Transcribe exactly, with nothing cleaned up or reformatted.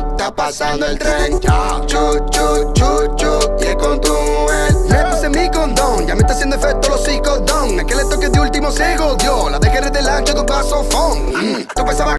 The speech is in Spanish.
está pasando el tren. Chu, chu, chu, chu, y es con tu mujer. Le puse mi condón, ya me está haciendo efecto los psicodón. Es que le toque de último se jodió. La dejé de delante de un vaso phone. Mm, tú pensabas